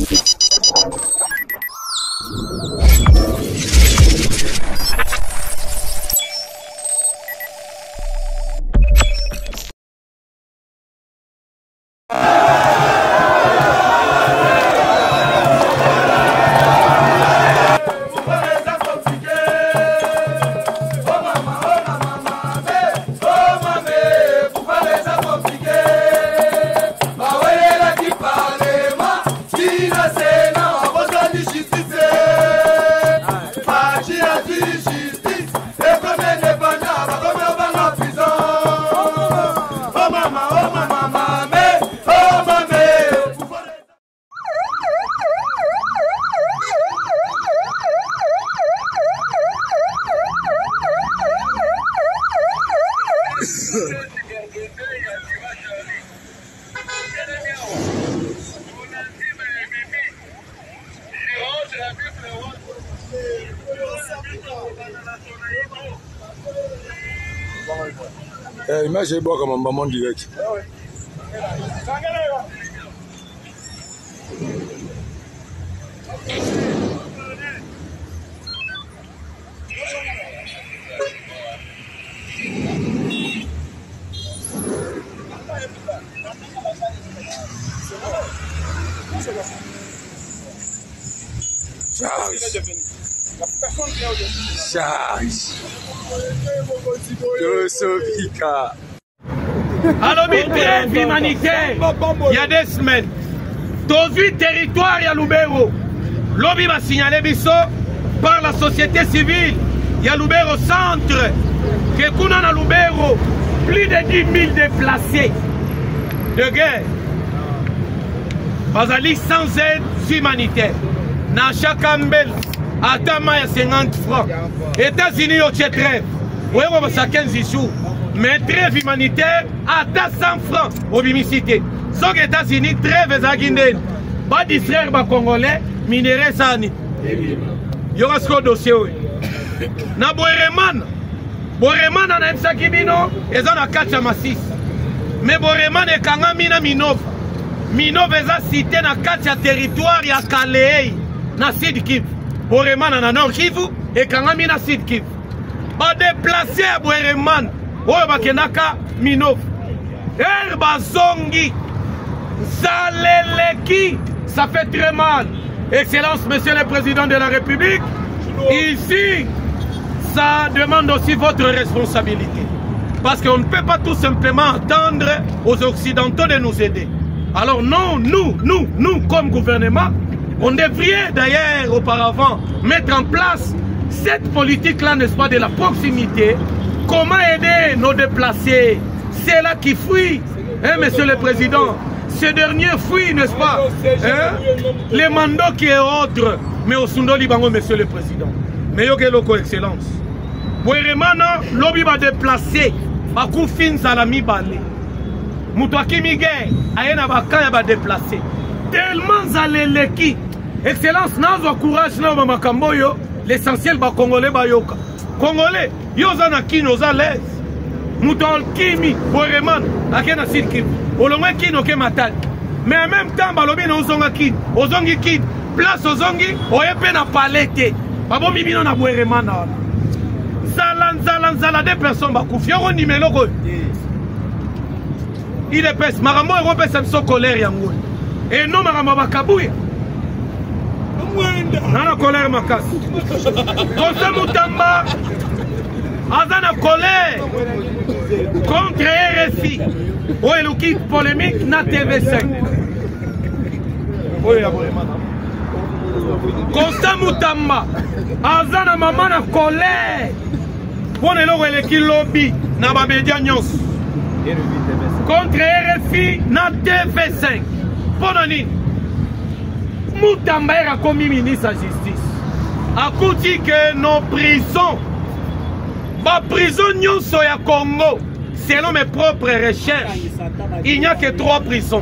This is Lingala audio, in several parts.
L'image est bonne comme un maman direct. Charge. Sofika. Alors, trêve humanitaire, il y a des semaines. Dans le territoire, il y a Lubero. Lobby va signaler biso par la société civile. Il y a Lubero centre. Que kuna na Lubero, plus de 10 000 déplacés de guerre. Bazali sans aide humanitaire. Dans chaque ambel, à Tama, il y a 50 francs. États-Unis, il y a trêve. Oui, on va 15 jours. Mais trêve humanitaire, à 100 francs au bimicité. Sauf que les États-Unis, trêve Zagindel. Pas distraire les Congolais, minerais Sani. Il y aura ce dossier. Na Boereman, Boereman a un sakibino, et on a 4 massis. Mais Boereman est quand même Minov. Minov est cité dans 4 territoires, il y a Calais, na Sud Kivu. Boereman a Nord Kivu, et quand même na Sud Kivu. Ba déplacer à Boereman, oyo bakenaka Minov. Herba Zongi, Saleleki, ça fait très mal. Excellence, Monsieur le Président de la République, ici, ça demande aussi votre responsabilité. Parce qu'on ne peut pas tout simplement attendre aux Occidentaux de nous aider. Alors non, nous, comme gouvernement, on devrait d'ailleurs auparavant mettre en place cette politique-là, n'est-ce pas, de la proximité. Comment aider nos déplacés? C'est là qui fuient, hein, Monsieur le Président. Ces derniers fuient, n'est-ce pas, hein? Les mandats qui est autre. Mais au Sundoli Bango, Monsieur le Président. Mais il y a une excellence. Boeremana, l'objet va déplacer. Bakou fin salami balé. Moutouaki Miguel, Ayena Bakaya va déplacer. Tellement zaleleki. Excellence, n'a courage, n'a makamboyo. L'essentiel, ba Congolais, ba yoka. Congolais, yozana kino za l'aise. Mouton Kimi, Boereman, Akena Silkin. Olongwe kino ke matali. Mais en même temps, balobi na ozonga kin. Ozongi kin. Place ozongi, oyepe na palete. Babo mibino na Boereman na wana. Zala, des personnes bakoufi. Yoko nimelo ko. Il est pes. Marambo Europe semso colère yango. Et non marambo bakabouya. Nana colère makasi. Konsa Mutamba. Azana colère contre RFI. Où est le kit polémique na TV5. Où est la Konsa Mutamba. Azana maman na colère. Pour le kit lobby na babedia nyos. Contre RFI na TV5. Ponani. Mutamba a commis ministre de la justice. A dit que nos prisons, ma prison ya Congo, selon mes propres recherches, il n'y a que 3 prisons.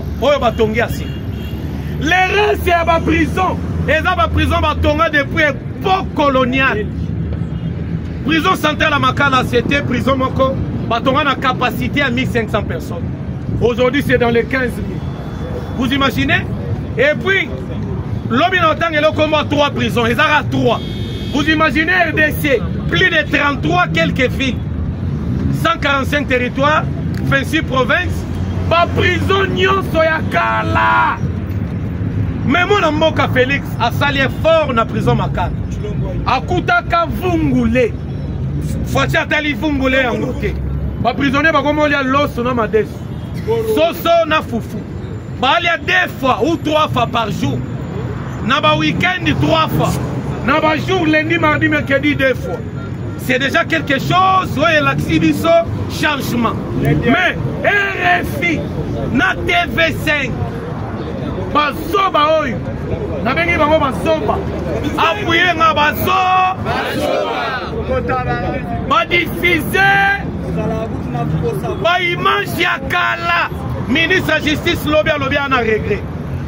Les restes c'est ma prison. Et ça ma prison batonga depuis l'époque coloniale. Prison centrale à Makala, c'était prison moko. Batonga na capacité à 1500 personnes. Aujourd'hui c'est dans les 15 000. Vous imaginez? Et puis Lobby n'entend que le combat 3 prisons. Ils ont 3. Vous imaginez RDC, plus de 33 quelques villes, 145 territoires, 26 provinces, pas prisonniers soyakala. Mais mon Mboka Félix a sali fort na prison makala. Akutaka vungule. Fati atali vungule en moté. Pas prisonnier ba comme on l'os na mades. Soso na fufu. Ba il y a 2 fois ou 3 fois par jour. Na ba week-end 3 fois. Na ba jour lundi, mardi, mercredi 2 fois. C'est déjà quelque chose. Ouais, l'accident, changement. Mais RFI, na TV5, basoba oyo, na bengi bango basoba. Appuyé na basoba. Ba diffuser. Ba image ya kala. Ministre de la Justice lobby na regret.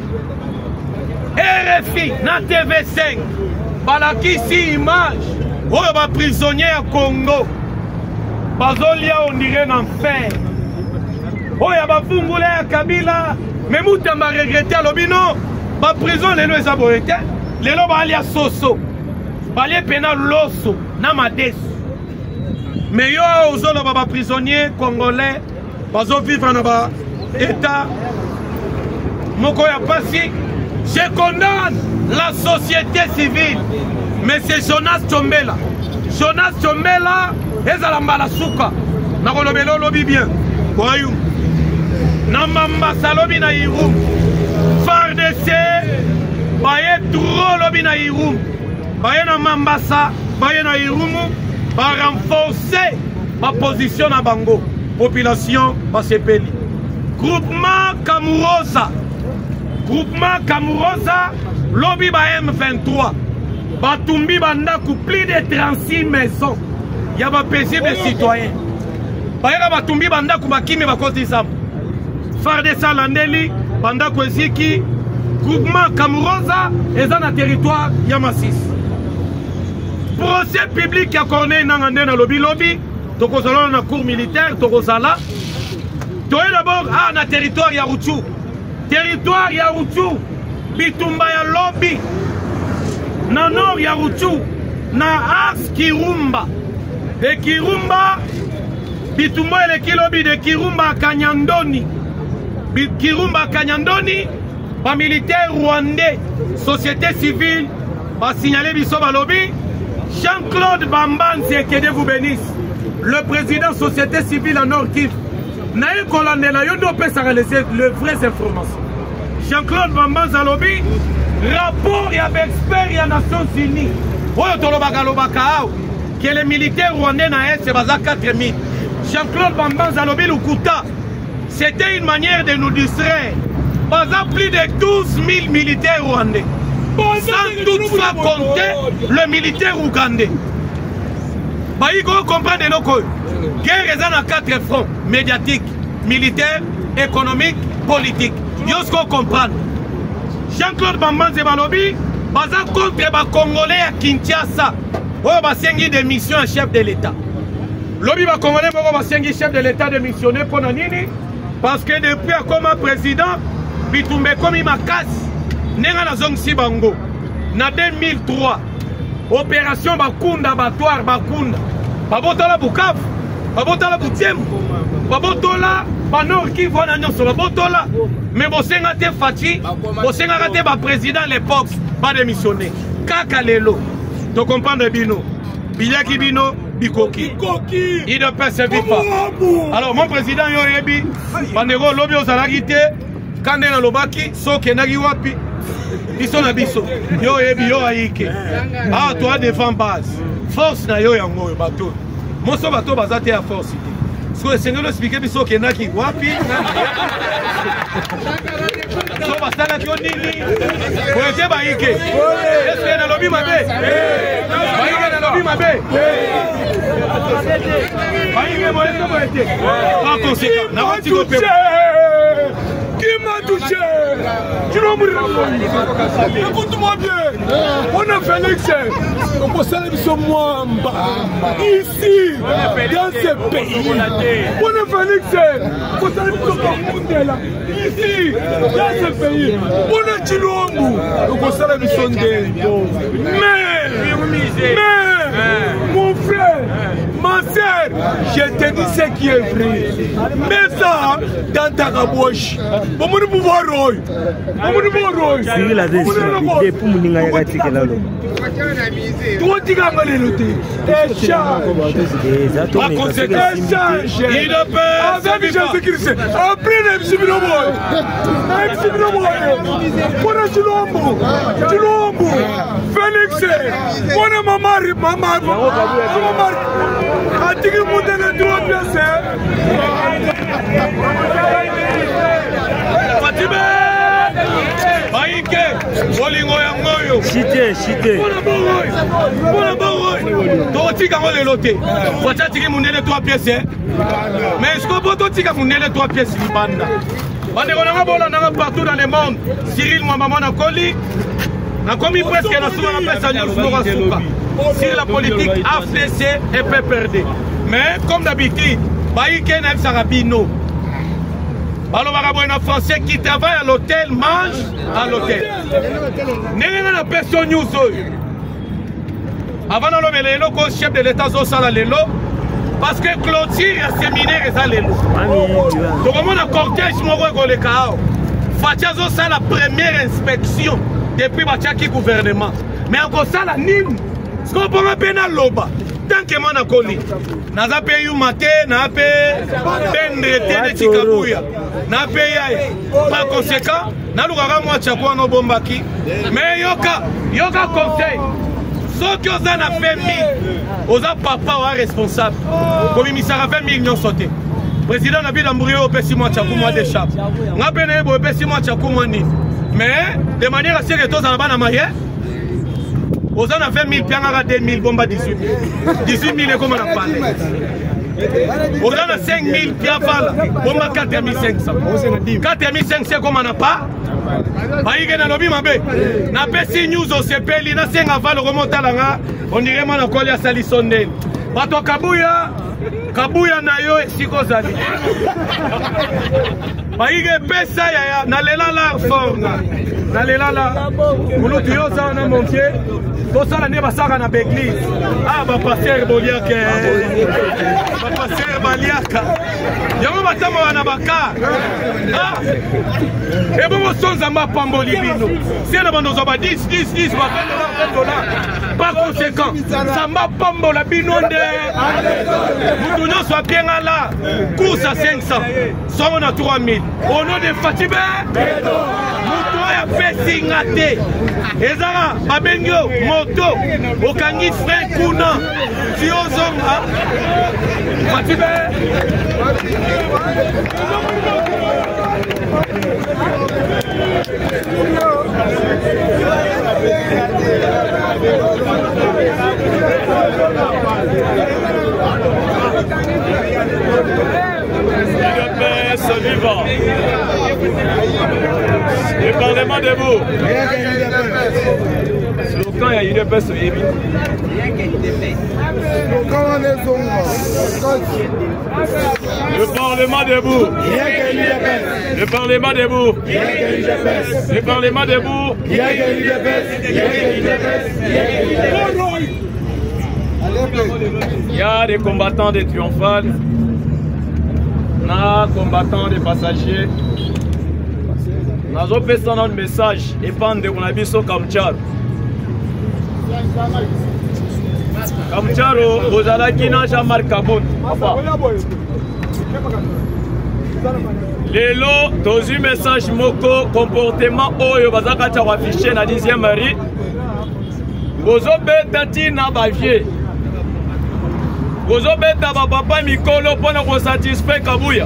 RFI, na TV5, balakisi image. Oh, ba prisonnier à Congo. Bazolia on dirait en enfer. Oh, ya ba fungule à Kabila. Mais mouta m'a regretté à l'obino. Ba prison les lois saborete. Les lois ba alia soso. Ba les pena loso. Na mades. Mais yo ozolo ba prisonnier congolais. Bazo vivre na ba état. Moko ya pasi. Je condamne la société civile. Mais c'est Jonas Tchombela. Jonas Tchombela, ezalambala suka. Nakolobelo lobi bien. Voyou. Namambasa lobi na Irum. FARDC, baye trop lobi na Irum. Baye na Mambasa, baye na Irum. Ba renforcer ma position na bango. Population basepeli. Groupement Kamurosa. Groupement Kamurosa, lobby ba M23. Batumbi Bandaku, plus de 36 maisons. Il y a pas paisible citoyens. Bayera Batumbi Bandaku Bakimi Bakotizam. FARDC Landeli, Bandaku Eziki, groupement Kamurosa, et dans le territoire Yamasis. Procès public à Corneille Nangande dans lobby lobby, Tokozala dans la cour militaire, Tokozala. Toye d'abord à na territoire Yarouchou. Territoire Yarouchou, Bitumba ya lobby. Na nord ya Ruchu, na as Kirumba. De Kirumba, Bitumba le kilobi de Kirumba Kanyandoni. Kirumba Kanyandoni, ba militaire rwandais, société civile, ba signalé biso ba lobby. Jean-Claude Bambanzi et que Dieu vous bénisse. Le président société civile en Nord Kivu. Naïe Kolandela, yo do peut s'arrêter les vraies informations. Jean-Claude Bambanzi à lobby. Rapport et avec expert et Nations Unies. Que les militaires rwandais na est, c'est 4000. Jean-Claude Bamban Zalobi Lukuta. C'était une manière de nous distraire. Baza plus de 12 000 militaires rwandais. Sans toutefois compter le militaire ougandais. Il faut comprendre nos causes. Guerre est dans 4 fronts. Médiatique, militaire, économique, politique. Il faut comprendre. Jean-Claude Bamban Zebalobi, baza contre les Congolais à Kinshasa. Oh, basengi de mission en chef de l'État. Lobby va Congolais, basengi chef de l'État de missionner pour Nanini. Parce que depuis comme président, Bitumbe comme il m'a casse. Nenga na zong si bango. Na 2003, opération Bakunda, Batoire, Bakunda. Babotola Bukavu, Babotola Butiembo, Babotola. Banor qui voit l'agneau sur le botola. Mais Bosenga te Fati, Bosenga te ba président à l'époque, pas démissionné. Kakalelo. Tu comprends le bino. Bilaki bino, bikoki. Il ne peut servir pas. Alors mon président Yoyebi, Bandero lobby aux alagité, Kandena Lobaki, Soke Nagiwapi, ils sont à biso. Yoyebi yo aïke. Ah, toi défends base. Force na yo yango bateau. Mon so bateau bazate à force. So Seigneur expliquer biso kenaki wapi so basala ko nini boete baike est-ce na lobby mabe baike na lobby mabe baike boete pas conséquent na wati ko pe touché. Écoute-moi bien. On a Félix. On peut saluer son Mwamba. Ici, dans ce pays. On a Félix. On peut saluer son Mandela. Ici, dans ce pays. On a Chilombo. On peut saluer son Ndendo. Mais, mon frère, ma soeur, je te dis ce qui est vrai. Mets ça dans ta cabouche. Comment nous pouvons voir? Comment nous pouvons voir? C'est la décision pour nous dire tu vas aller noter. Échange. Par conséquent, échange. Il ne peut. Avec Jésus-Christ. Après les Chibinoboy. Pour le Chilombo. Félix. Pour le maman. Atigi Moudene doit bien Fatime Baïke Bolingo Yangoyo Chité Bona Boy Totika ngole loté Wacha tiki Moudene 3 pièces mais est-ce que poto tika Moudene 3 pièces libanda Bande konanga bola nanga partout dans le monde Cyril Mwamba na koli na komi presque na souma na pesa nyusu no suka sur la politique AFDC est peu perdue. Mais comme d'habitude, Baïké n'a pas Rabino. Alors, un Français qui travaille à l'hôtel mange à l'hôtel. N'est-ce pas personne news. Avant de le l'élo, le chef de l'État a l'élo, parce que clôture a séminaire et ça l'élo. Donc, on a un cortège, le chaos. Fatia a la première inspection depuis le gouvernement. Mais encore ça, la Nîmes. Ce qu'on peut appeler l'Oba, tant que moi nakoli, naza payé un matin, na payé bendre de Chikabouya, na payé. Par conséquent, na l'ougara moi chakwa no bombaki. Mais yoka conseil, ceux qui ont fait 1000, aux papa ou responsable, comme il s'est fait 1000 millions sautés. Président Nabil Ambrio au Pessi moi chakou moi d'échappe. Na payé au Pessi moi chakou moi ni. Mais de manière assez que tous en bas na maillé. Aux gens a fait 1000 pieds à 2000 bombes à 18 000. 18 000 et comment on a parlé. Aux gens a 5000 pieds à faire bombes à 4500. 4500 comme on n'a pas. Aïe, na lobby mabé. Na pesi news au CPL, na 5 aval remonte à la on dirait mon accord à Salisonde. Bato Kabuya na yo sikozali. Aïe, pesa ya na lela la forme. Na lela la. Mulutu yo ça na mon pied. Tout ça, l'année, va s'arrêter à l'église. Ah, va passer Boliak. Va passer Baliaka. Yama Matamo Anabaka. Ah, et bon, on s'en va Pambolibino. Si on a besoin de 10, 20 $. Par conséquent, ça m'a Pambola Binonde. Nous donnons soit bien à la course à 500. Soit on a 3000. Au nom de Fatibé. Pesingate ezara babengyo moto okangi frère kuna tiozonga Matibe UDPS vivant. Le Parlement debout. Slogan, il y a UDPS Yébi. Le Parlement debout. Le Parlement debout. Le Parlement debout. Il y a des combattants des triomphales. Na combattants des passagers. Nous avons fait un message et pendant qu'on a vu sur Kamcharo. Kamcharo, vous allez qui n'a jamais marqué Kaboun. Les lots, dans un message moko comportement oyo bazaka cha affiché na 10e mari. Vous avez tati na bavier. Vous avez papa mikolo pour satisfaire Kabuya.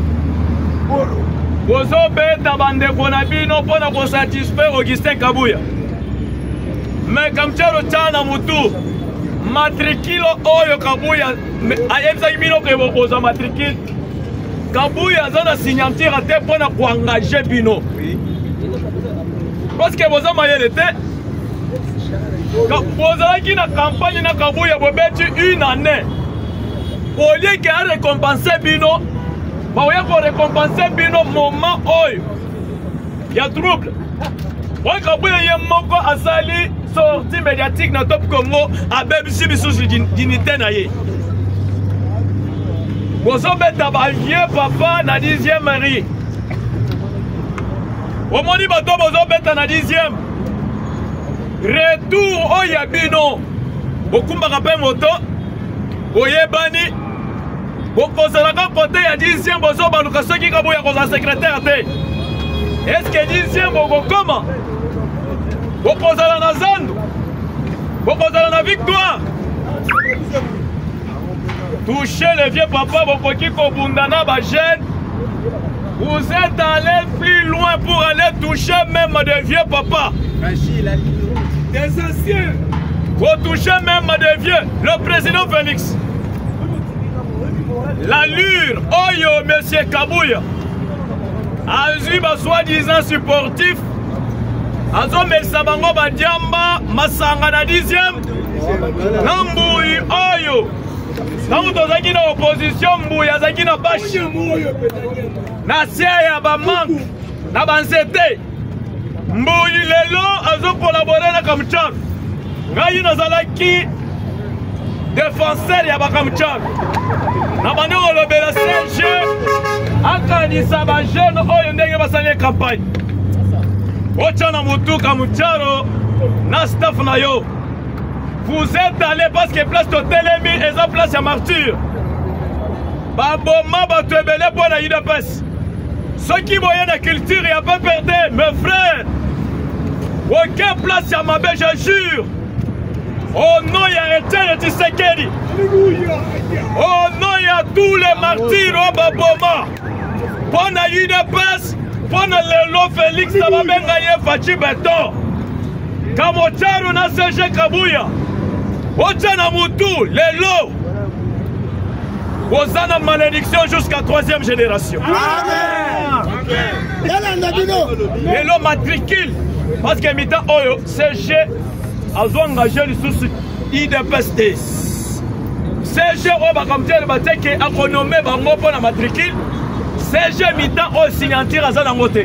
Vous avez bande konabino pour satisfaire Augustin Kabuya. Mais comme tu as le temps dans Moutou, matricule oyo Kabuya, ayebsa ibino que vous posez matricule. Kabuya a une signature pour engager Bino. Parce que vous avez été. Vous avez une campagne na Kabuya une année. Au lieu de récompenser Bino, vous avez récompenser Bino moment où il y a trouble. Vous avez une sortie médiatique dans le Top Congo à BBC dignité. Vous avez vieux papa na 10e mairie. Vous avez dit na 10e. Retour au Yabino. Vous avez moto. Vous avez vous avez côté à 10e. Vous avez secrétaire. Est-ce que 10e vous comment? Vous avez la zone. Vous avez la victoire. Touchez le vieux papa, vous êtes allé plus loin pour aller toucher même des vieux papas. Des anciens. Vous touchez même des vieux. Le président Félix. L'allure, Oyo, monsieur Kabuya. Azu, soi-disant sportif. Azo, Melsabango, Badiamba, Masanga, na 10e. Namboui, Oyo. Quand vous avez une opposition, vous avez une bâche. Na ya ba manque, na bansete. Mbouli lelo azo collaborer na Kamchak. Ngai nazalaki défenseur ya ba Kamchak. Na bande olobela CG akanisa ba jeune oyo ndenge basanye campagne. Ocha na mutu Kamcharo na staff na yo. Vous êtes allé parce que place Totelemi et la place à Martyr. Baboma batebele pour la UDPS. Ceux qui voyaient la culture, il n'y a pas perdu, mes frères. Aucune place à ma belle, je jure. Oh non, il y a Etienne Tshisekedi. Oh non, il y a tous les martyrs au Baboma. Pour la UDPS, pour le lot Félix, ça va bien gagner Fachi Beton. Kamocharu na CG Kabuya. Ochana Moutou, les lots. Vous avez une malédiction jusqu'à 3e génération. Les lots matriculent. Parce que Mita Oyo, CG a engagé le souci IDPST. CG Obakamtel Bateke a renommé Bango pour la matricule. CG Mita Oyo signature à Zanangote.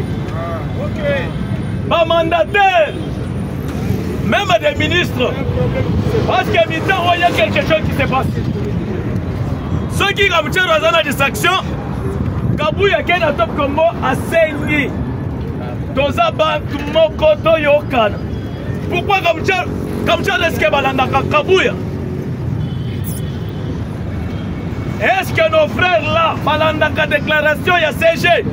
Ma mandataire. Même des ministres, parce que maintenant il y a quelque chose qui se passe. Ceux qui ont dans la distraction, Kabuya qui est dans Top Congo a saigné. Doza Bantu Mokoto Yokan. Pourquoi Kamcha Leske Balanda Kabuya? Est-ce que nos frères là, Balanda déclaration, il y a CG?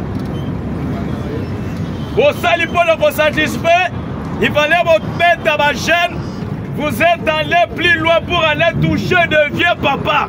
Vous salez pour le satisfait. Il fallait vous mettre à ma chaîne. Vous êtes allé plus loin pour aller toucher de vieux papa.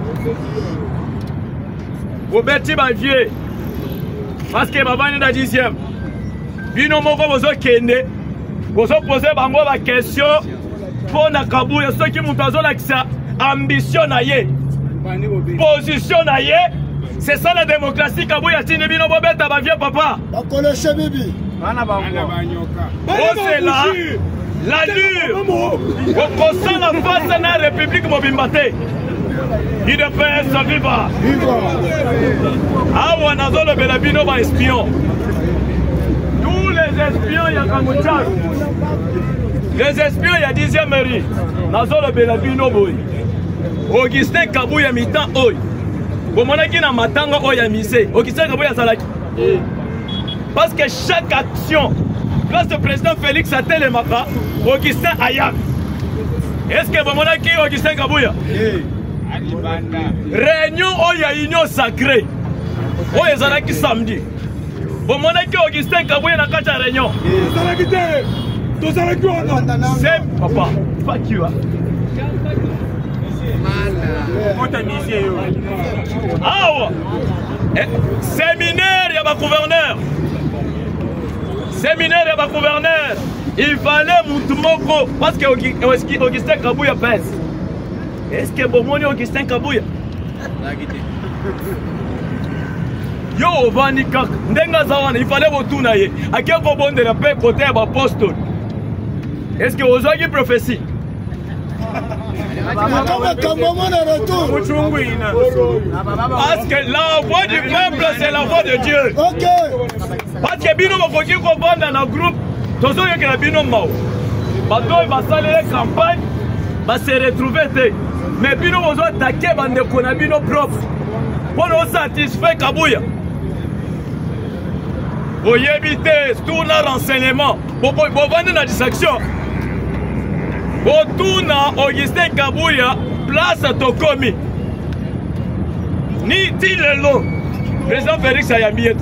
Vous mettez ma vieux. Parce que maman est dans 10e. Bino moko vous avez kende. Vous avez posé ma question. Pour Nakabuya, ceux qui m'ont dit ambition naïe. Position naïe. C'est ça la démocratie. Kabuya tine bino bo beta ba vieux papa. Bakoleshe bibi. Oh, c'est là, l'allure. On sent la face de la République Mobimbate. Il ne peut être vivant. Ah, on a le Belabino va espion. Tous les espions, il y a Kamouchak. Les espions, il y a 10e mairie. Nazo le Belabino boy. Augustin Kabuya mitan oy. Bomonaki na matanga oya mise. Augustin Kabuya salaki. Parce que chaque action, grâce au président Félix Atelemaka, Augustin Ayak. Est-ce que vous avez dit Augustin Kabuya? Réunion où il y a union sacrée. Où il y a qui samedi. Vous avez dit Augustin Kabuya dans la réunion. C'est papa, fuck you. Ah, séminaire, il y a un gouverneur. Séminaire, il y a un gouverneur. Il fallait Moutoumoko. Parce que Augustin Kabuya pèse. Est-ce que vous avez Augustin Kabuya? yo ovandi kaka ndenga za wana il fallait botuna ye ake kobondela mpe kote ya bapostole. Est-ce que ozwaki prophétie? Parce que la voix du peuple c'est la voix de Dieu. Parce que bino bokoki kovanda na groupe tozoyokela bino mao bato basalele campagne base retrouver te mais bino bozoatake bandeko na bino propre mpono osatisfait Kabuya. Boyebi te tuna renseignement bovandi na distraction botuna Augustin Kabuya place tokomi ni ti lelo président Félix ayambi ye te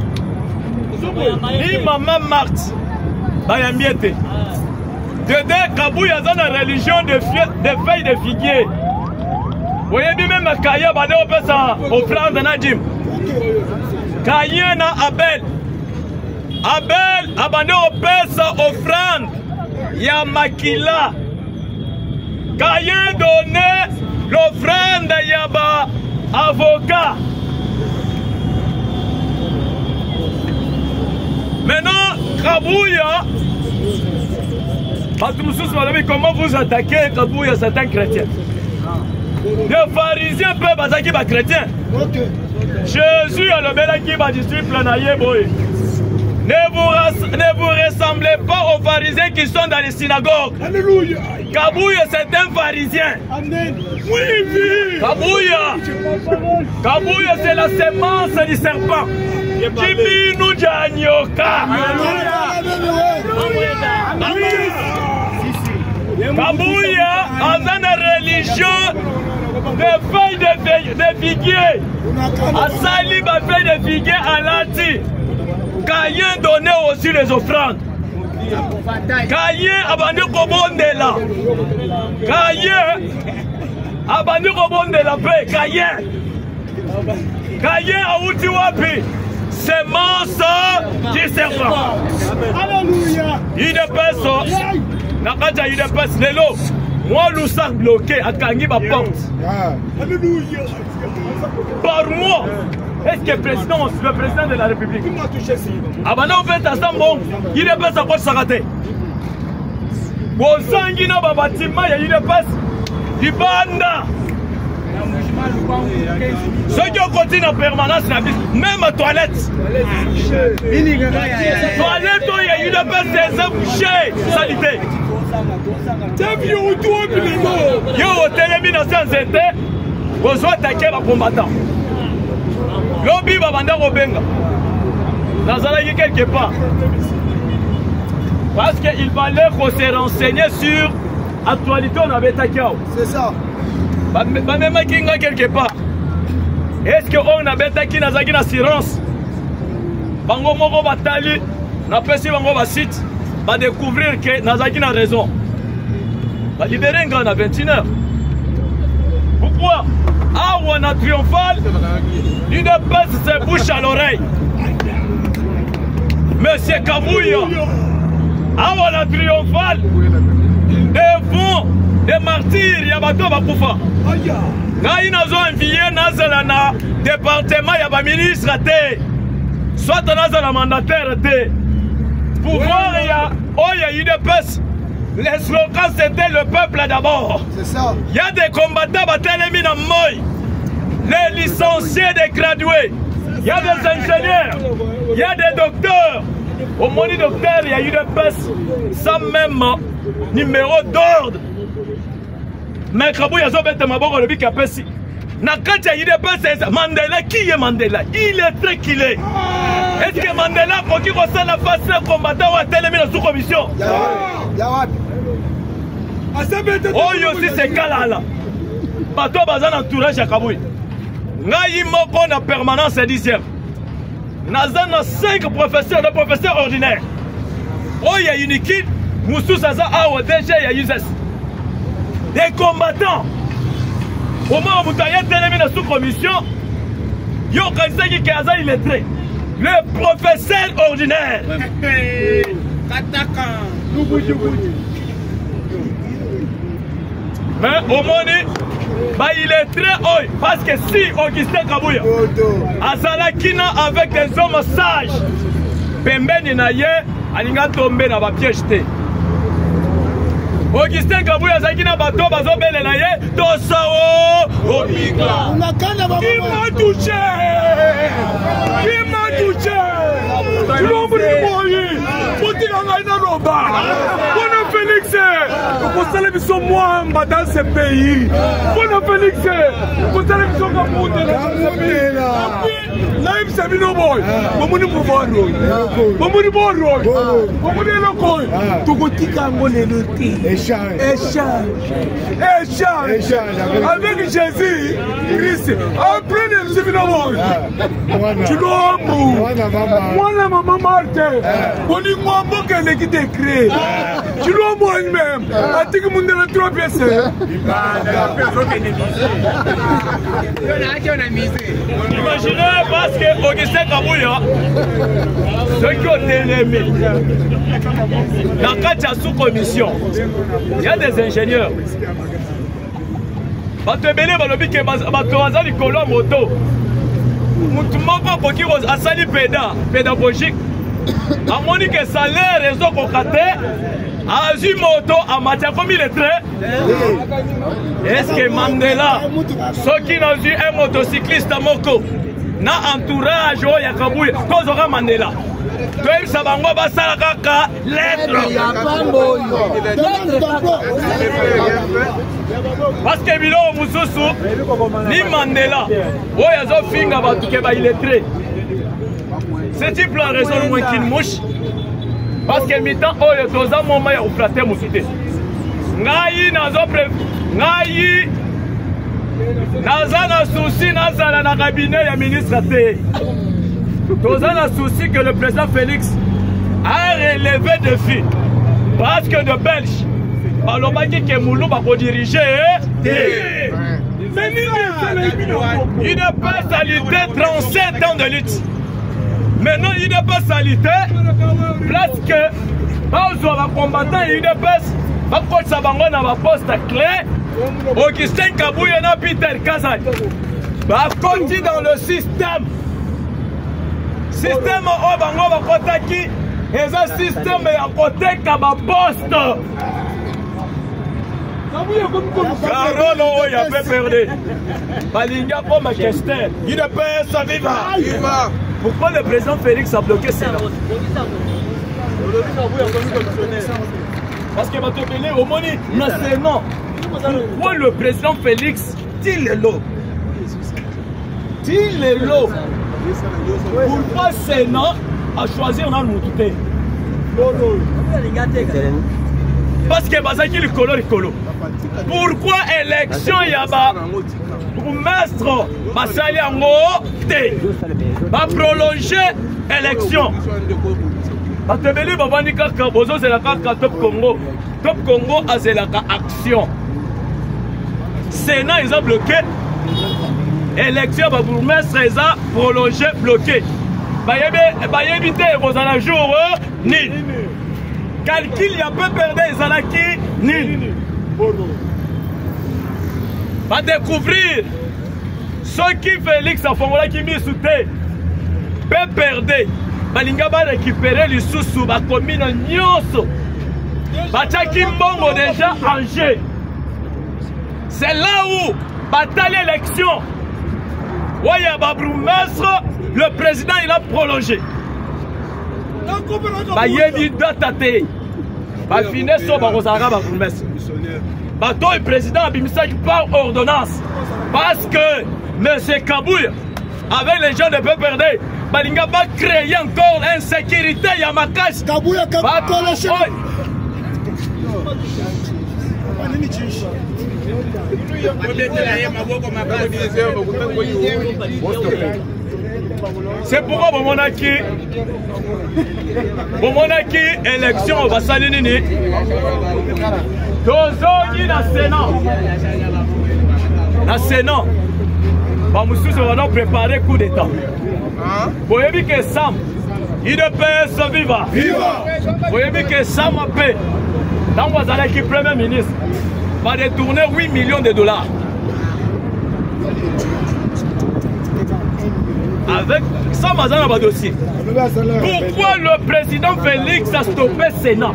ni maman Marthe bayambi ye te Dede Kabuya aza na religion de feuilles de figuier. Boyebi même Kaya bade opesa offrande na jim Kaya na Abel abande opesa offrande ya makila. Kaya donné l'offrande ya ba avocat. Maintenant Kabuya comment vous attaquez Kabuya, c'est un chrétien. Les pharisiens peuvent attaquer les chrétiens. Jésus a le bel qui va disciple Naïeboy. Ne vous ressemblez pas aux pharisiens qui sont dans les synagogues. Alléluia. Kabuya, c'est un pharisien. Amen. Oui. Kabuya, c'est la semence du serpent. Kimi nous janyoka. Kabuya a une religion de feuilles de figuier. Asali ma feuille de figuier à l'anti. Caïen donnait aussi les offrandes. Caïen abandonné Kobondela. Caïen abandonné Kobondela paix. Caïen a outi wapi. Semence du serpent. Alléluia. Il ne passe. Nakaja il ne passe lelo. Moi l'ousak bloqué à Kangi ma porte. Alléluia. Par moi. Est-ce que le président de la République ah ben non, en fait, il ne passe à quoi s'arrêter. Bon sangi na babatima il ne passe du banda. Ceux qui ont continué en permanence, même à toilette. Toilette, il ne passe des hommes bouchés, salité. Yo, au télémination, c'était, vous attaquez les combattants. Lobby va vendre au Benga. Nazalaï quelque part. Parce qu'il fallait qu'on se renseigne sur l'actualité, on avait attaqué. C'est ça. Même Kinga quelque part. Est-ce qu'on a attaqué Nazaki l'assurance? Bango Moko Batali, n'a pas si Bango Basit, va découvrir que Nazaki a raison. Va libérer un gars à 21h. Pourquoi? Ah, on a triomphal, il ne passe ses bouches à l'oreille. Monsieur Kabuya, ah, on a triomphal, devant des martyrs, il y a bateau Bakoufa. Quand ils nous ont envié dans le département, il y a un ministre, soit dans un mandataire. Pouvoir, il y a une passe. Les slogans c'était le peuple d'abord. C'est ça. Il y a des combattants à Moy, les licenciés, des gradués. Il y a des ingénieurs, il y a des docteurs. Au moins des docteurs, il y a une passe sans même numéro d'ordre. Mais Kabuya Zobete Maboko le Bikapesi. Nakacha il est passé Mandela. Qui est Mandela? Il est très qu'il est. Est-ce que Mandela faut qu'il reçoive la face d'un combattant ou à télémine sous commission? Oh aussi c'est Kalala. Bateau bazan entourage à Kabuya. Naï Moko na permanence à 10e. Nazan a 5 professeurs, de professeurs ordinaires. Oh il y a une équipe. Moussou Saza Awa DG il y a Yuzes. Des combattants. Au moment où vous avez téléminé sous commission, il y a illettré. Le professeur ordinaire. Mais au moment bah il est très haut parce que si Augustin Kabouya azalakina avec des hommes sages pembeni na ye alinga tomber na ba piège te Augustin Kabouya azalakina bato bazobelela ye tosao omika qui m'a touché Félix, vous allez vous moi dans ce pays. Bon Félix, vous allez vous Live Sabino boy, Bomuni pouvoir, Bomuni boy, Bomuni loco, Togotika ngone loti, échange, avec Jésus, Christ, après le Sabino boy, tu dois moi la maman Martin, Boni moi boka l'équipe de créer, tu dois moi-même, à ti que mon de la trois pièces. Imaginez parce que Augustin Kabouya, ceux qui ont aimé, dans le cadre de la sous-commission, il y a des ingénieurs. Bato ebele balobi ke bato bazali kolo moto. Mutu moko koki asali pédagogique. Amoni que salaire réseau kokate, azu moto amatia comme il est très. Est-ce que Mandela, ceux qui n'ont eu un motocycliste à Moko, na entourage au Yakabouya, cause aura Mandela. Toi, ça va moi basala kaka lettre. Parce que bilo mususu ni Mandela, o yazo finga batuke ba illettré. C'est type la raison moins qu'il mouche. Parce que mi-temps o yo toza moment ya oflater musute. Ngai nazo ngai naza na souci nazala na cabinet ya ministre te. Toza na souci que le président Félix a relevé défi. Parce que de Belges, balobaki ke moulou ba ko diriger une personnalité 37 ans de lutte. Maintenant, il n'est pas salité parce que Baozo va combattant, il n'est pas coach Sabango na poste clé. Augustin Kabouya na Peter Kazai. Va continuer dans le système. Système au Bango va kotaki et un système à côté kaba poste. Carole il a fait perdre. Balinga pour ma question. Il ne peut pas vivre. Pourquoi le président Félix a bloqué cela? Parce que votre belé au moni national. Pourquoi le président Félix dit l'eau? Dit l'eau. Pourquoi Sénat a choisi un moutouté? Parce que Bazaki le colo. Pourquoi élection yaba pour mestre Basali Ango va prolonger élection? Batebeli babani kaka bozo c'est la carte Top Congo. Top Congo a c'est la action. Sénat ils ont bloqué. Élection va pour mestre ils ont prolongé bloqué. Ba éviter vos en jour ni. Calcul il y a peu perdu ils ont qui ni. Va découvrir ceux qui Félix a formé qui mis sous terre peut perdre. Balinga va récupérer les sous ba commune nyonso. Bataki mbongo déjà en jeu. C'est là où bataille élection. Waya Babroumestre, le président il a prolongé. Ba yebi datate. Ba finesse so ba rozara Babroumestre. Bato le président Abimisaki par ordonnance. Parce que M. Kabouya, avec les gens de PPRD, Balinga va créer encore l'insécurité à Makash. Kabouya, c'est pourquoi bon monaki élection va salinini. Tozongi na Sénat. Bamususu va préparer coup d'état. Boyebi que Sam, il ne peut vivre. Boyebi que Sam a dans Wazala qui premier ministre va détourner 8 millions de dollars. Avec ça, Mazana va dossier. Pourquoi le président Félix a stoppé le Sénat?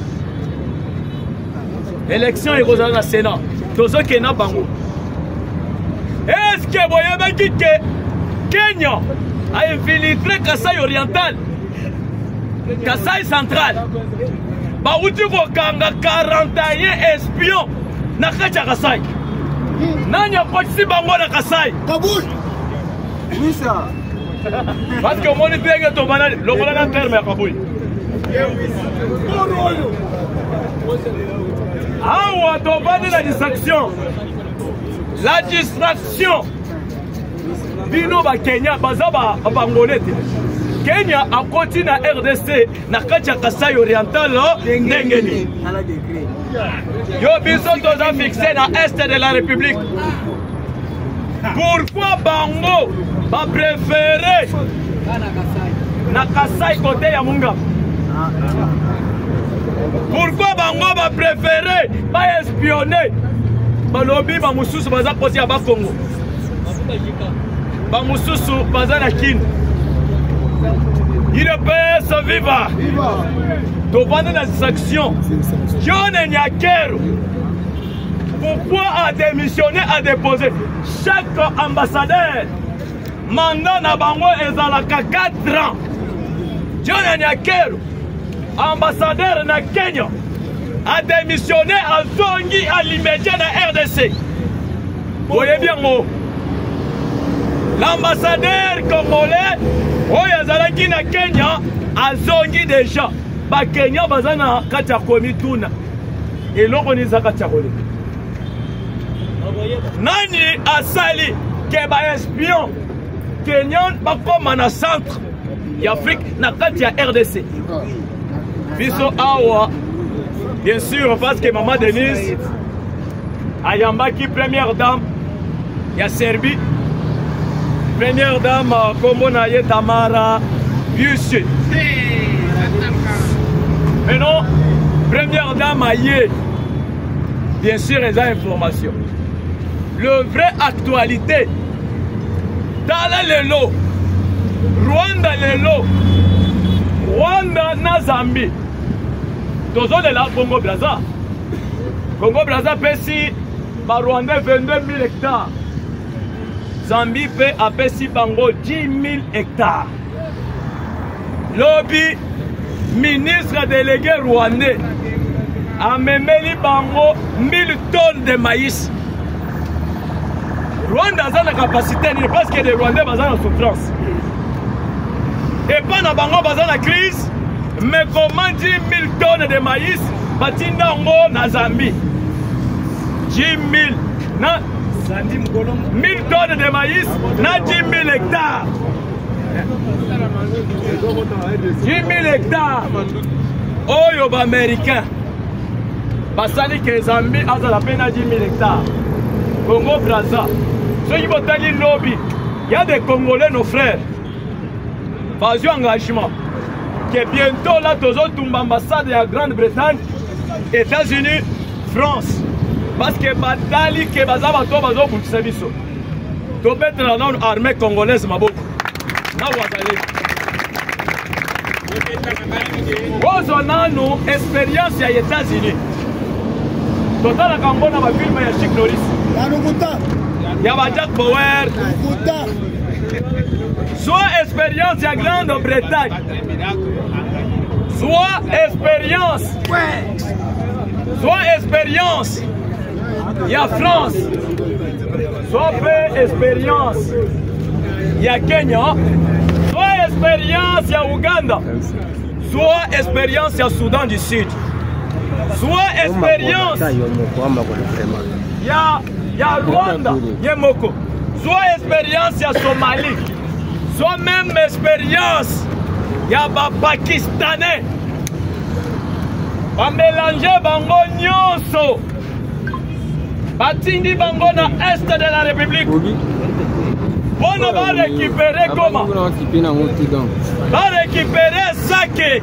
Élection et Rosanna Sénat. Tous ceux qui n'ont pas. Est-ce que vous voyez que Kenya a infiltré Kasaï oriental, Kasaï central? Baouti Vokanga 41 espions na Kasaï. Nanya Kotsi Bango na Kasaï. Oui, ça. Parce que mon idée est tombée le voilà la terre, mais Kaboui. Ah, on a tombé la distraction. La distraction. Bino ba Kenya, bazaba Bangolais. Kenya a continué à RDC, na Katia Kasaï oriental, Nengeni. Yo biso toza fixé dans l'est de la République. Pourquoi Bango va préférer na Kasaï côté ya Munga? Pourquoi Bango va préférer va espionner balobi ba mususu baza kosi ya ba Congo? Ba mususu baza na Kin. Il peut se vivre. Devant la distraction. John Nyakero. Pourquoi a démissionné, a déposé? Chaque ambassadeur, mandat na bango ezalaka 4 ans. John Nyakero, ambassadeur na Kenya, a démissionné à Zongi à l'immédiat de RDC. Vous voyez bien moi. L'ambassadeur congolais, Oyazalaki na Kenya, a Zongi déjà. Ba Kenya bazana katia komi tuna. Et l'on connaît ça katia kole. Nani asali ke ba espion Kenyan ba comme na centre d'Afrique na katia RDC. Biso awa bien sûr parce que maman Denise ayambaki première dame ya Serbie. Première dame Kombo na ye Tamara Yusuf. Mais non, première dame aïe. Bien sûr, les informations. Le vrai actualité. Dans le lot. Rwanda le lot. Rwanda na Zambie. Tous les là, Congo Brazza. Congo Brazza pesi par Rwanda 22 000 hectares. Zambie peut apesi bango 10 000 hectares. Lobby ministre délégué rwandais a memeli bango 1000 tonnes de maïs. Rwanda a la capacité parce que les Rwandais sont en souffrance. Et pas dans bango dans la crise, mais comment 10 000 tonnes de maïs batinda ngo na Zambie. 10 000 na 1000 tonnes de maïs na 10 000 hectares. 10 000 hectares. Oyo ba américain. Basali que Zambie a la peine à 10 000 hectares. Congo Brazza. Ceux qui vont aller lobby. Il y a des Congolais, nos frères. Faisons engagement. Que bientôt là, tous autres ambassades de la Grande-Bretagne, États-Unis, France. Parce que Batali, que Bazaba, Tobazo, pour le service. Tu peux être dans l'armée congolaise, ma boue. On a une expérience aux États-Unis. Total a Cambo na film ya Chick Norris. Ya Jack Bauer. Soit expérience à Grande-Bretagne. Soit expérience. Soit expérience. Il y a France. Soit peu expérience. Il y a Kenya. Soit expérience, il y a Ouganda. Soit expérience, il y a Soudan du Sud. Soit expérience, il y a Rwanda, il y a Moko. Soit expérience, il y a Somalie. Soit même expérience, il y a Pakistanais. On va mélanger Bango Nyonso. Batindi Bango na Est de la République. On va récupérer comment? On va récupérer Sake.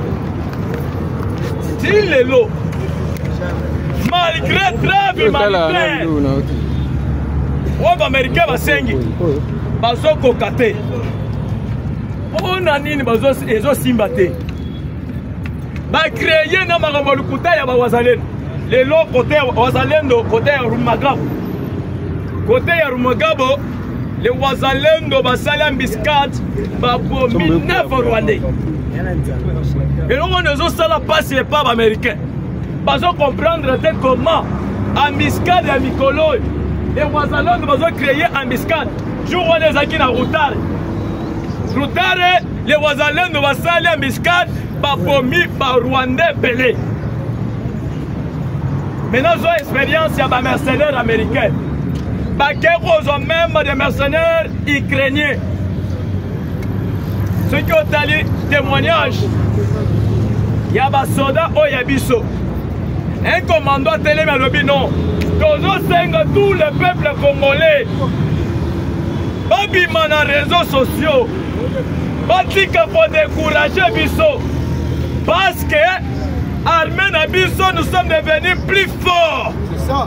S'il est l'eau. Malgré trêve humanitaire. oyo baaméricain basengi bazokoka te mpona nini ezosimba te bacreye na makambo lokuta ya bawazalendo lelo kote ya wazalendo kote ya Rumagabo kote ya Rumagabo le wazalendo basali embuscade babomi 9 rwandais eloko nezosala pasi epa baaméricain bazocomprendre te comment embuscade ya mikolo oyo le wazalendo bazocreye embuscade jour wana ezalaki na Rutare le wazalendo basali embuscade babomi barwandais ebele. Maintenant, ils ont expérience, il y a des mercenaires américains. Ils ont même des mercenaires ukrainiens. Ceux qui ont allé témoignage, il y a des soldats au Yabiso. Un commandant télé m'a dit non. Tous les peuples congolais. Babima dans les réseaux sociaux. Batika pour décourager Bisso. Parce que Armée Nabiso, nous sommes devenus plus forts. C'est ça.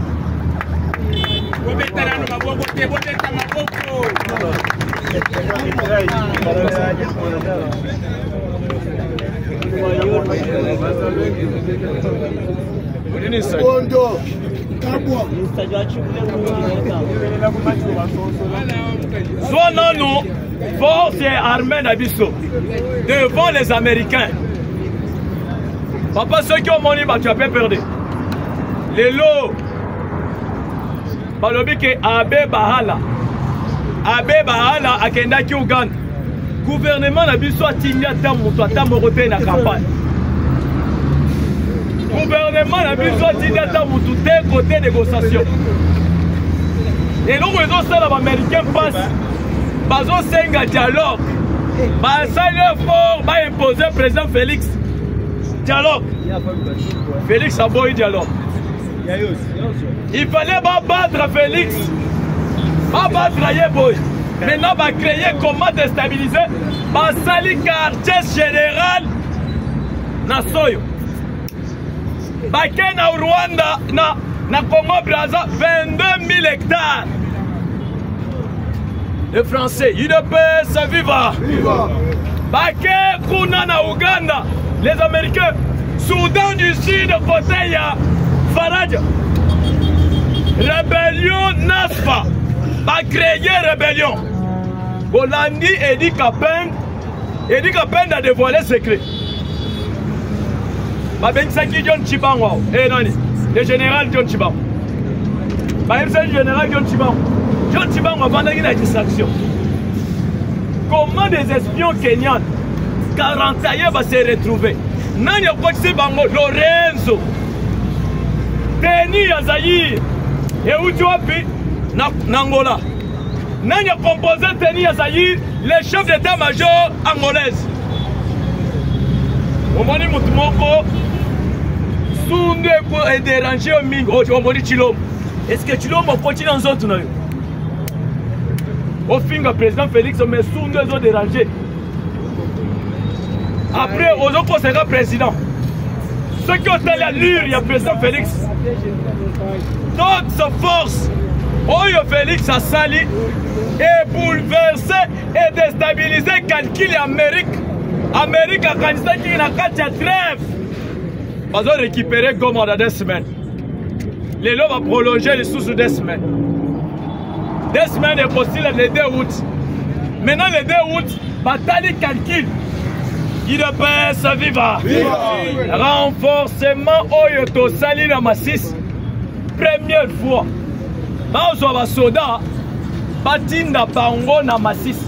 Soit nous, force et armée Nabiso, devant les Américains. Papa, ceux qui ont monnaie, tu as pas perdu. Les lots, balobi ke Abe Bahala akenda ki Uganda. Gouvernement na biso atinga ta moto ata morote na campagne. Gouvernement na biso atinga ta moto te côté négociation. Et nous ils ont ça les Américains passent. Bazo senga dialogue. Ba sale fort ba imposer président Félix. Dialogue. Félix a beau dialogue. Il fallait pas battre Félix. Pas battre Yeboy. Maintenant, on va créer comment déstabiliser. On sali quartier général. Na Soyo. Baké na Rwanda, na Congo Brazza, 22 000 hectares. Les Français, ils ne peuvent se vivre. Baké Kuna na Uganda. Les Américains, Soudan du Sud, côté ya Faraja. Rébellion NASFA. Va créer rébellion. Bolandi Edi Kapen a dévoilé secret. Babensaki John Chibango. Eh non, le général John Chibango. Babensaki général John Chibango. John Chibango va donner la distraction. Comment des espions kenyans 40 ans va se retrouver? Nani Okotsi Bango Lorenzo Denis Azaïr et Utuapi Nangola. Nani a composé Denis Azaïr, le chef d'état-major angolaise. Omoni Mutumoko Sunde est dérangé au Mingo. Omoni Chilom. Est-ce que Chilom va continuer dans autres? Au fin, le président Félix, mais Sunde est dérangé. Après, aux autres sera président. Ceux qui ont allé à l'ure, il y a le président Félix. Donc, sa force, Oyo Félix a sali et bouleversé et déstabilisé calcul Amérique. Amérique a candidat qui n'a qu'à trêve. Ils ont récupéré Goma dans 2 semaines. Les lots vont prolonger les sous 2 semaines. 2 semaines est possible le 2 août. Maintenant, le 2 août, bataille calcul. Il ne peut se vivre. Renforcement Oyoto Sali na Massis. Première fois. Bazo ba soda batinda bango na Massis.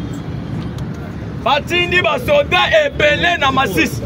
Batindi ba soda ebele na Massis.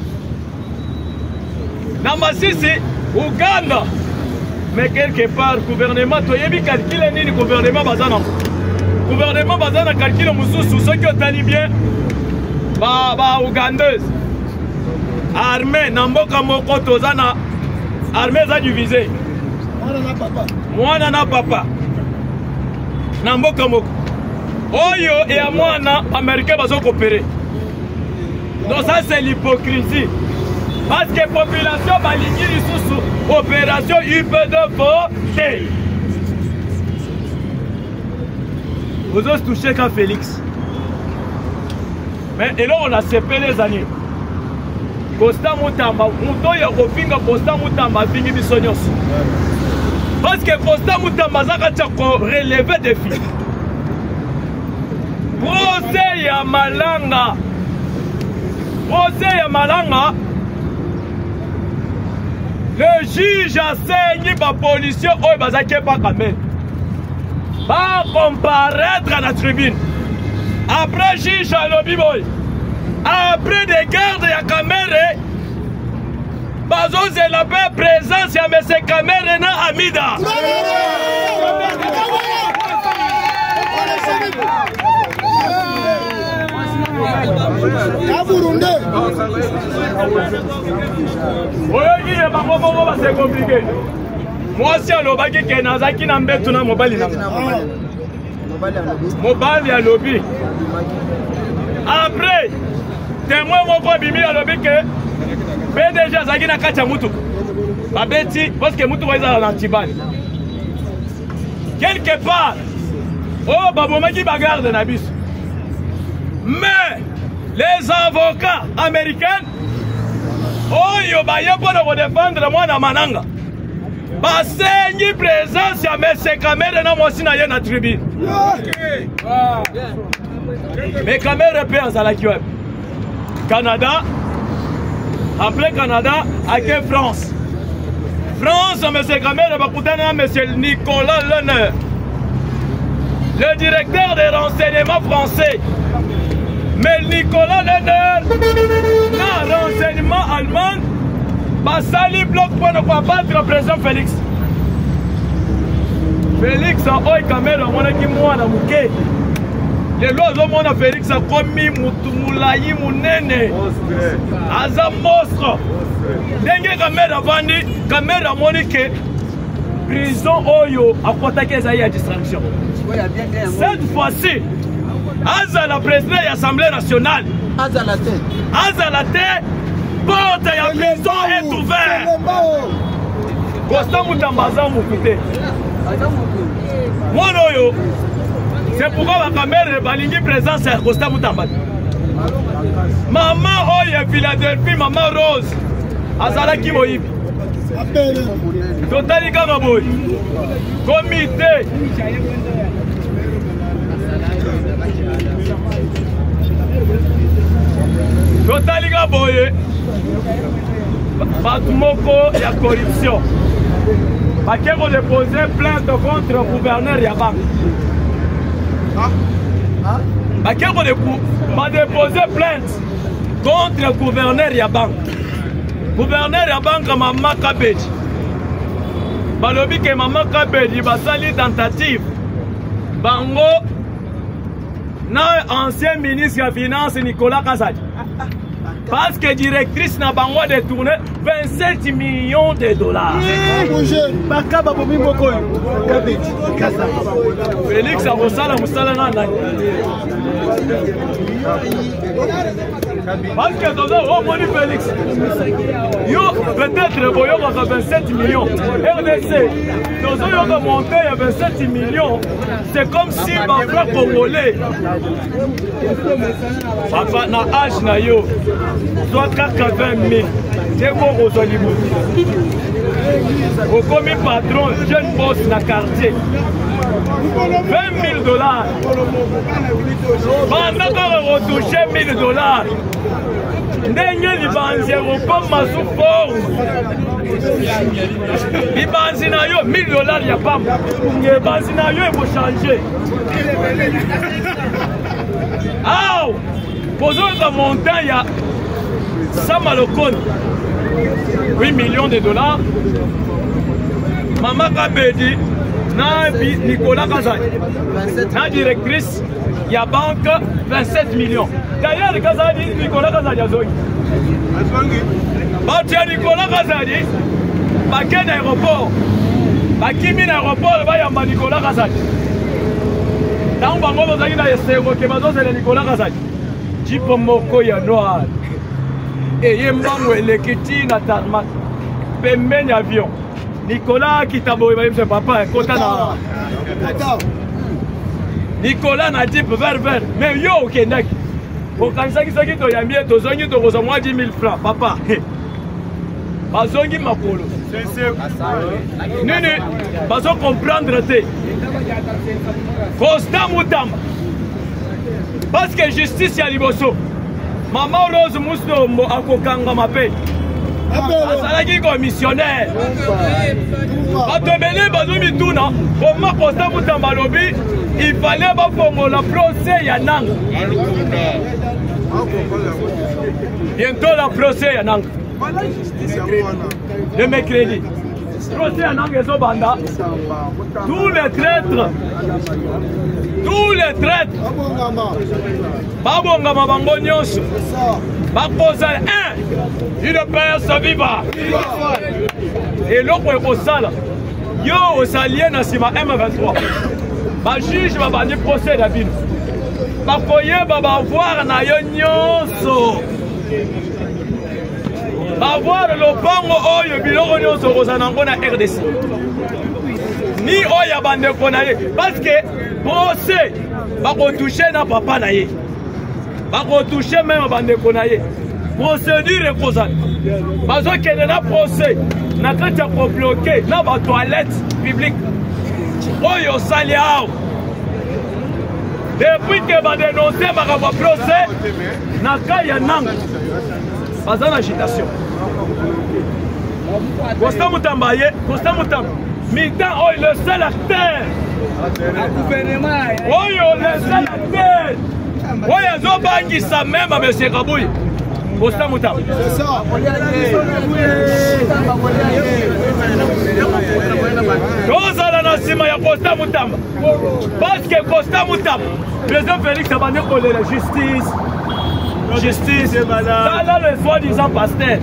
Na Massis Uganda. Mais quelque part gouvernement toyebi calcule nini gouvernement bazana. Gouvernement bazana calcule mususu ceux qui ont bien. Ba ougandaise armée namboka moko tozana armée za divisé mwana na papa namboka moko oyo et à mwana américain bazo coopérer. Donc ça c'est l'hypocrisie parce que population balingi sous opération UP de voter vous osez toucher qu'à Félix. Mais et là on a séparé les années. Costa Moutamba, Mouto ya Kopinga Costa Moutamba vingi bisonyos. Parce que Costa Moutamba zaka tchako relever défi. Procès ya Malanga. Procès ya Malanga. Le juge a saigné par policier ou bazake pas quand même. Va comparaître à la tribune. Après juge à lobby boy. Après des gardes ya caméra. Bazo la paix présence ya monsieur caméra na Amida. C'est compliqué. Moi si alobaki ke nazaki na mbetu na mobali na mobali ya lobby. Après témoin moko bimi ya lobby ke PDG azaki na kati ya mutu babeti parce que mutu weza na Tibani quelque part oh babomaki bagarde na biso. Mais les avocats américains, oh yo baye pour nous défendre moi na Mananga. Basengi présence ya monsieur Kamere na mosi na ye na tribune. Mais Kamere pe azala ki web. Canada, après Canada, à France. France, monsieur Kamere bakutana monsieur Nicolas Leneur, le directeur des renseignements français. Mais Nicolas Leneur, dans renseignement allemand, Bassali bloque pour ne pas battre le président Félix. Félix a eu caméra, on a dit moi na mouké. Les lois ont Félix a commis Moulayi Mounene. Aza monstre. Dengue caméra vandi, caméra monique. Prison Oyo a attaqué ça à distraction. Cette fois-ci, Aza la présidente de l'Assemblée nationale. Aza la tête. Porte de la prison est ouverte. Costa Moutambaza Moukouté. Moi, c'est pourquoi la caméra balingi présence à Costa Moutambaza. Maman Oye Philadelphie, maman Rose. Azala Kimoïbi. Totali Kamaboy. Comité. Totali Gaboye, Batmoko, il y a corruption. Parce qu'on déposé plainte contre le gouverneur Yabang. Parce qu'on a déposé plainte contre le gouverneur Yabang. Gouverneur Yabang, Maman Kabeji. Balobi que Maman Kabeji, basali tentative. Bango, na ancien ministre de la Finance Nicolas Kazadi. Parce que directrice n'a pas détourné 27 millions de dollars. Félix a Moussala parce que dans un moni Félix, yo peut-être voyons à 27 millions. RDC, dans un monté à 27 millions, c'est comme si ma frère congolais, papa na âge na yo, soit 80 000, c'est bon aux Hollywood. Au commis patron, jeune boss na quartier. 20 000 dollars. Pendant qu'on retouché 1 000 dollars. N'ayez libanzi aéroport massou forme. Libanzi na yo 1 000 dollars ya pas. Libanzi na yo il faut changer. Ah, posons un montant il y a Samalokon 8 millions de dollars. Maman Kabedi. Nicolas Kazadi, la directrice, il y a banque 27 millions. D'ailleurs, Kazadi, Nicolas Kazadi a zoé. Parce que Nicolas Kazadi, pas qu'un aéroport, pas qu'il y a un aéroport, il y a Nicolas Kazadi. Dans le bango, vous avez dit Nicolas Kazadi. Jipo moko ya noir. Et yembango elekiti na tarmac. Pembeni avion. Nicolas qui t'a beau, c'est papa, Nicolas na type vert. Mais yo okendaki. Okanisaki soki toyambi tozongi tokozwa mwa 10 000 francs papa. Bazongi makolo. Nini bazo comprendre te. Constant Mutamba. Parce que justice ya liboso. Maman Rose Moustombo akokanga mape. Azalaki commissionnaire. Batobele bazomi tuna. Comment Constant Mutamba lobi il fallait bafongo la procès ya nanga. Bientôt la procès ya nanga. Le mercredi. Procès ya nanga so banda. Tous les traîtres. Babongama bango nyonso. Bakoza une personne viva. Et l'autre est au sale. Yo au salien na sima M23. Ba juge ba bandi procès na bino. Ba koye ba voir na yo nyonso. Ba voir le pango oyo biloko nyonso kozanango na RDC. Ni oya bande konaye parce que procès ba ko toucher na papa na ye. Ba ko toucher même bande konaye. Procédure kozana. Bazo kende na procès na kati ko bloquer na ba toilette publique. Oyo saliao. Depuis que ba dénoncer ba ka procès na kaya nang. Baza na agitation. Constant Mutamba ye, Constant Mutamba. Militant oyo le seul acteur. Oyo le seul acteur. Oyo azobangisa même à M. Kabouy. Constant Mutamba. C'est ça. Tozala na sima ya Constant Mutamba. Parce que Constant Mutamba, président Félix Abane collé la justice. Justice. Ça là le soi-disant pasteur.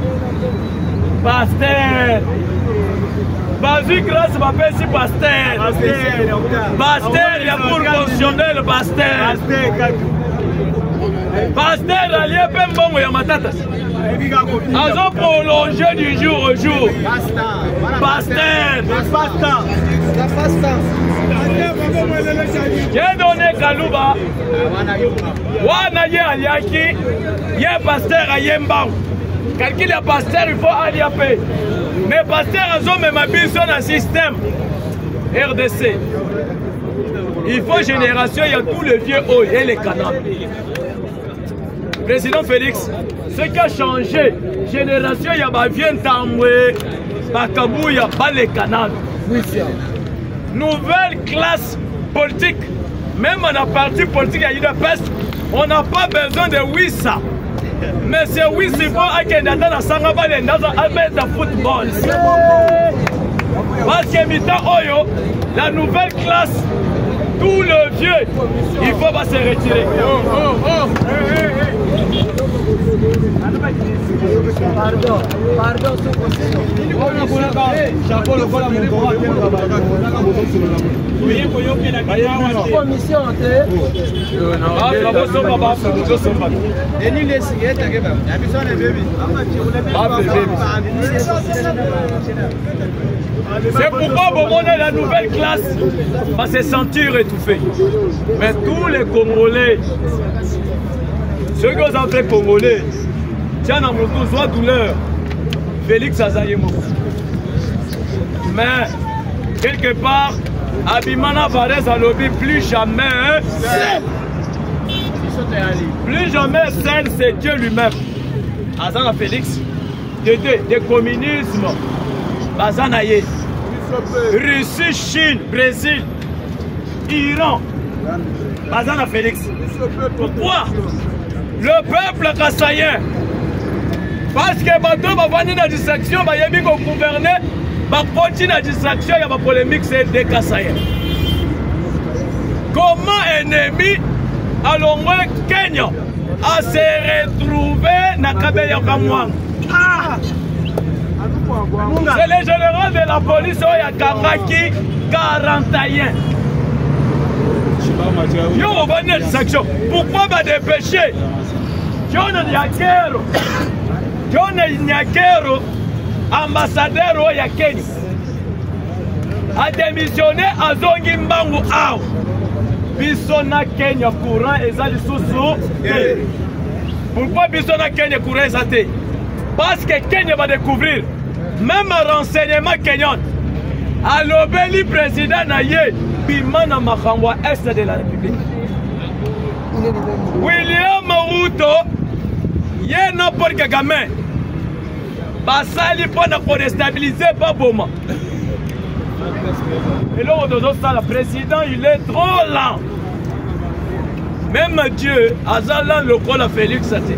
Pasteur. Vas-y grâce m'appelle si pasteur. Pasteur, il y a pour fonctionner le pasteur. Pasteur, allié Pembongo ya matata. Azo prolongé du jour au jour. Pasteur. J'ai donné Kalouba. Wana ye aliaki. Ye pasteur a yembango. Calcul ya pasteur il faut aliaper. Mais pasteur azo même habillé sur un système RDC. Il faut génération, il y a tous les vieux hauts et les canards. Président Félix, ce qui a changé, génération, il y a ma vieux Tamboué, Bakabou, il n'y a pas les canards. Nouvelle classe politique, même en parti politique à Udapest, on n'a pas besoin de Wissa. Mais c'est Wissa, il faut Akendata dans Sangabal dans un football. Parce que Mita Oyo, la nouvelle classe, tout le vieux, il faut pas se retirer. Pardon, c'est pourquoi au moment de la nouvelle classe va se sentir étouffé. Mais tous les Congolais, ceux qui ont fait Congolais, tiens dans mon soit douleur, Félix Azayemo. Mais quelque part, Abimana Varese a lobby plus jamais. Plus jamais seul, c'est Dieu lui-même. Azana Félix, de communisme, Bazanaye, Russie, Chine, Brésil, Iran, Bazana Félix. Pourquoi? Le peuple kassaïen, parce que bateau va venir dans la distraction, va y gouverner, va continuer la distraction, il y a une polémique, c'est des kassaïens. Comment ennemi à l'ombre Kenya a se retrouvé dans Kabeya Kamwang? C'est le général de la police qui a Kangaki 41. Yo, on va venir dans distraction. Pourquoi va dépêcher? John Nyakero, ambassadeur de Kenya, a démissionné à Zongi Mbangu Ao. biso na Kenya courant eza lisusu te. Pourquoi biso na Kenya courant eza te? Parce que Kenya va découvrir même renseignement kenyan alobeli président na ye bimana makambo est de la République. William Ruto ye na Paul Kagame basali pona ko déstabiliser Baboma. Et là, le président, il est trop lent. Même Dieu, Azalan le col à Félix Saté.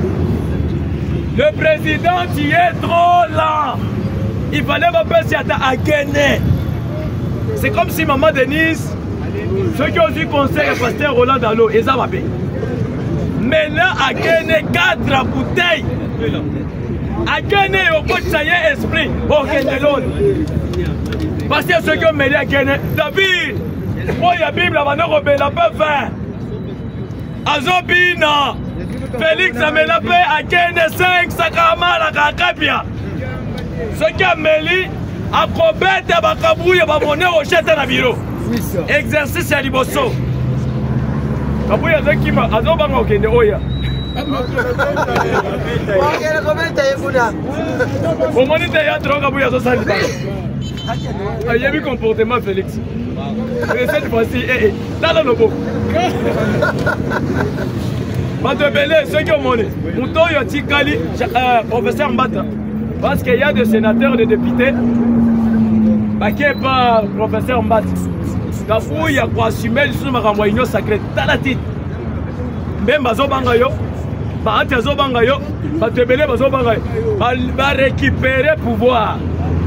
Le président, il est trop lent. Il fallait pas passer à gagner. C'est comme si maman Denise, ceux qui ont dû conseiller le pasteur Roland Dalo, ils ont appelé. Maintenant, à gagner 4 bouteilles. À gagner au côté ça y est esprit. Ok, c'est l'autre. Parce que ceux qui ont mêlé à gagner, David, moi il y a Bible, on va la paix 20. Azobina, Félix a mêlé la paix à gagner 5 sacraments à Kakapia. Ceux qui ont mêlé à combattre à Bakabouille, à Bamoné au château de bureau. Exercice à Liboso. Kabouille a ceux qui m'a Azobanga au Kende Oya. Au moment où il y a trop Kabouille à 60 ans. Il y a eu comportement Félix. Mais cette fois-ci, dans le beau. Pas de belé, ceux qui ont monnaie. Mouton Yotikali, professeur Mbata. Parce qu'il y a des sénateurs et des députés. Qui n'est pas professeur Mbata. Kafou, il y a quoi assumer sur ma réunion sacrée. Talatite. Même Bazo Bangayo. Bazo Bangayo. Pas de belé, Bazo Bangayo. Va récupérer pouvoir.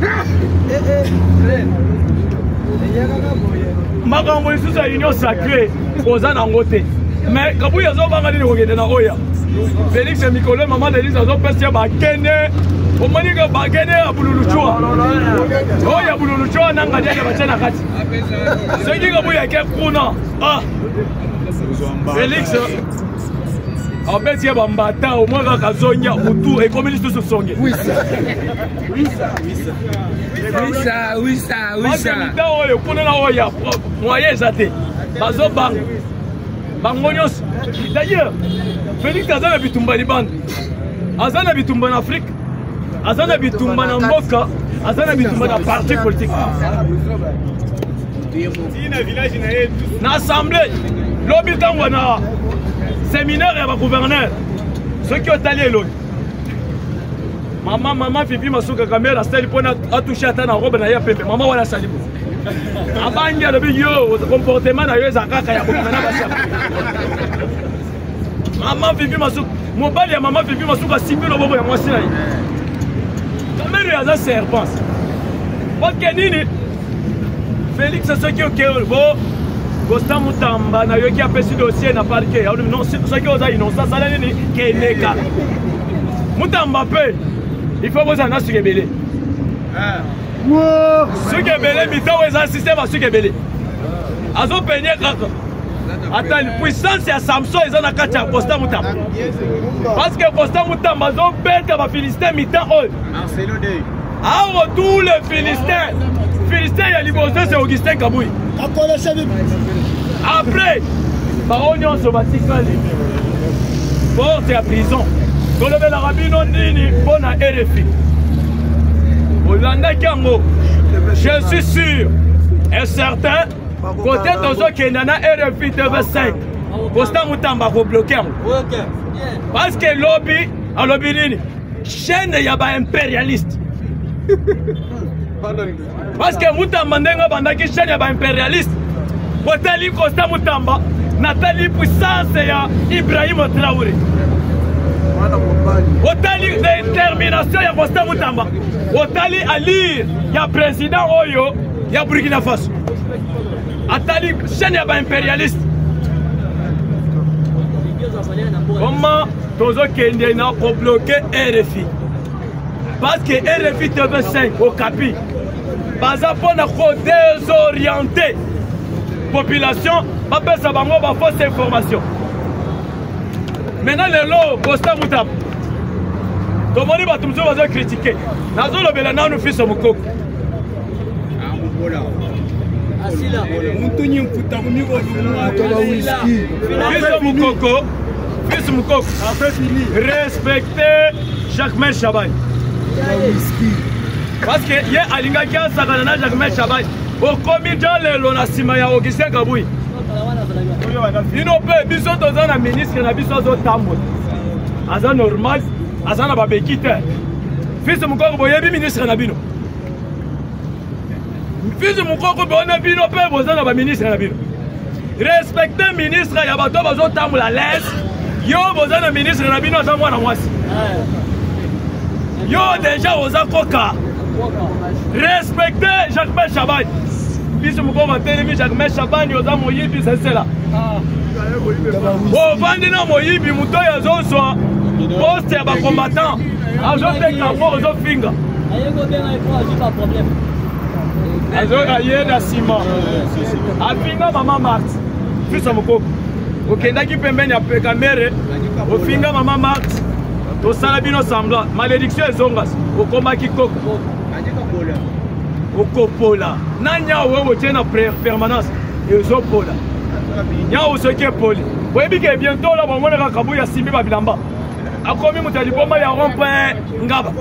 Makambo isu sa union sacrée oza na ngote mais kabu yazo banga ni ngende na oya Félix Mikolo maman Denise azo pesa ba kene o mani ka ba kene abululuchwa oya bululuchwa nanga dia ba tena kati sengi kabu ya ke kuna Félix Abeti ya bambata au mwaka kazonya utu ekoministre sous songe. Oui ça. Oui ça. Oui ça, oui ça, oui ça. Mita oyo kuna na oya moyen zate. Bazo bang. Bangonyos. D'ailleurs, Félix azana bitumba liban. Azana bitumba en Afrique. Azana bitumba na mboka, azana bitumba na parti politique. Na assemblée, lobi tangwana. Séminaire et gouverneur. Ceux qui ont allé l'autre. Maman, Fifi, Masuka, Kamera, Stelle, a touché à ta robe, n'a pas fait. Maman, voilà, salut. Abanya, le bio, le comportement, n'a eu Zakaka, Maman, Fifi, Masuka, mon père et maman, Fifi, Masuka, 6 000 euros, et moi, c'est là. Kamera, il y a un serpent. Parce que Nini, Félix, c'est ceux qui ont créé le beau. Costa Moutamba na yoki apesi dossier na parquet. Non, ceux qui ont innocent, ça n'est que neka. Moutamba pe, il faut vous en assurer belé. Ceux qui belé, mita ou un système à ceux qui belé. Azo peigné kaka. Attends, la puissance à Samson ils ont na kacha Costa Moutamba. Parce que Costa Moutamba azo bête à Philistin mita ol. Marcelo Dey. Ah, tous les Philistins. Philistin il y a libosé c'est Augustin Kabouy. Après, Baronnion se va tirer. Porte à prison. Dans le Rabino Nini, bon à RFI. Olanda Kango, je suis sûr et certain, côté de ceux qui n'ont RFI TV5, Costa Moutamba va bloquer. Parce que lobby, à lobby Nini, chaîne il y a pas impérialiste. Parce que Moutamba n'a pas de chaîne il y a pas impérialiste. Otali Costa Moutamba, Nathalie puissance ya Ibrahim Traoré. Otali détermination ya Costa Moutamba. Otali Ali ya président Oyo ya Burkina Faso. Atali chaîne ya ba impérialiste. Comment tozo kende na ko bloquer RFI? Parce que RFI TV5 au Capi. Baza pona ko désorienter. Population, pas besoin de fausse information. Maintenant, les lots, Costa Moutamba. Tout le monde va critiquer. Nous avons nous fils au Moukoko. Fils Moukoko, respectez Jacques Chabagne. Parce que hier, Alinga qui a Saganana Jacques Chabagne, au comité de l'Onasima ya Augustin Kaboui. Il n'a pas besoin d'un ministre qui n'a pas besoin d'un tambour. Azan normal, Azan a pas béquité. Fils Moukoko, vous avez ministre Nabino. Fils Moukoko, vous avez besoin d'un ministre Nabino. Respectez le ministre, il y a pas besoin d'un tambour à l'aise. Yo, vous avez un ministre Nabino à moi. Yo, déjà, vous avez coca. Respectez Jacques Chabagne. Fils Moukoko, Jacques Chabagne, vous avez mon yibi, c'est là. Vous vendez dans mon yibi, vous avez un poste de combattant. Vous avez un finger. Vous avez un ciment. Afinga maman Marthe. Fils Moukoko. Okendaki pembeni ya kamere ofinga mama Marthe tosala bino semblant malédiction ezongas okomaki koko okopola nanya wewe tena permanence ezopola nyao soki poli oyebi ke bientôt là bomona ka kabu ya simbi ba bilamba akomi mutali bomba ya rond-point ngaba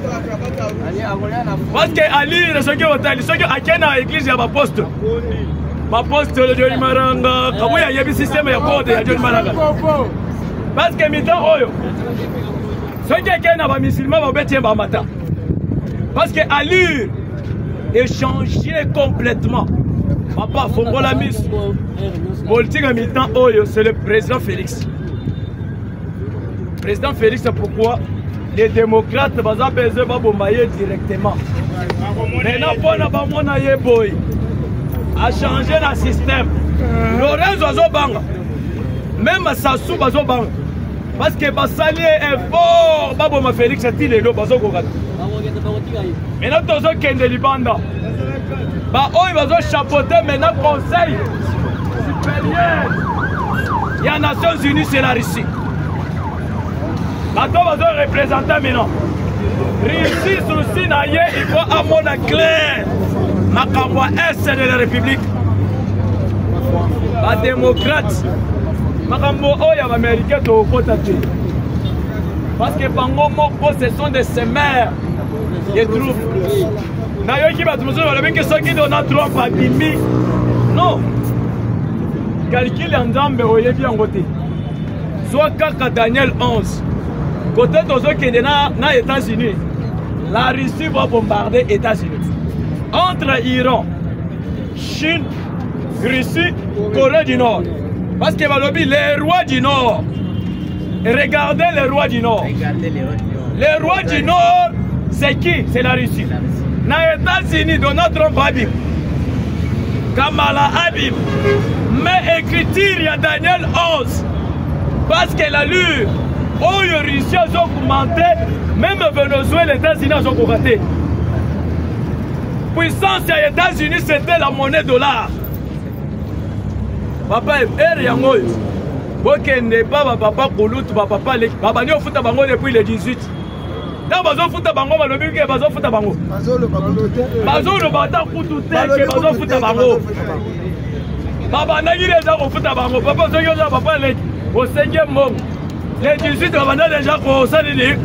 parce que ali soki otali soki akena église ya ba poste Apostole de Johnny Maranga, comment il y a un système de code de Johnny Maranga. Parce que maintenant, ceux qui ont un musulman vont mettre un matin. Parce que allure est changé complètement. Papa, faut pas la mise. Politique à mi-temps, c'est le président Félix. Président Félix, c'est pourquoi les démocrates vont besoin de bombarder directement. Maintenant, pour nous, boy. A changé le système. Lorenzo Azobanga, même Sassou Bazobanga, parce que Bassali est fort, Baboma Félix est il est là, Bazogogat. Maintenant, tous ceux qui sont Libanda, ils vont chapeauter maintenant conseil supérieur. Il y a les Nations Unies, c'est la Russie. Maintenant, ils vont représenter maintenant. Russie, souci, il faut à mon clair. Makamwa Est de la République. La démocrate. Makambo Oya Américain au côté. Parce que Bango Moko, ce sont des semeurs. Des troupes. Nayoki Batmuso, que ceux qui donnent Trump à Bimi. Non. Calcul en Zambe, Oyebi en côté. Soit Kaka Daniel 11. Côté de ceux qui sont dans les États-Unis. La Russie va bombarder les États-Unis. Entre Iran, Chine, Russie, Corée du Nord. Parce que les rois du Nord, regardez les rois du Nord. Les rois du Nord, c'est qui? C'est la Russie. Dans les États-Unis, Donald Trump Habib, Kamala Habib, mais écriture, il y a Daniel 11. Parce que la lure, où les Russes ont augmenté, même Venezuela, les États-Unis ont augmenté. Puissance aux États-Unis, c'était la monnaie dollar. Papa, Yango, n'est pas papa Koulout, papa, papa, nous fout à Bango depuis le 18. Dans Bazo fout à Bango, le but est Bazo fout à Bango. Bazo le bâtard pour tout tel, Bazo fout à Bango. Papa, n'a eu les gens au fout à Bango. Papa, papa, au 5e monde. Les 18, on a déjà au salé.